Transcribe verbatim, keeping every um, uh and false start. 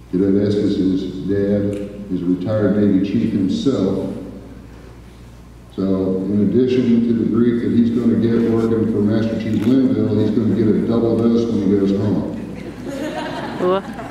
Cadet Estes' dad is a retired Navy chief himself. So in addition to the grief that he's going to get working for Master Chief Linville, he's going to get a double dose when he goes home.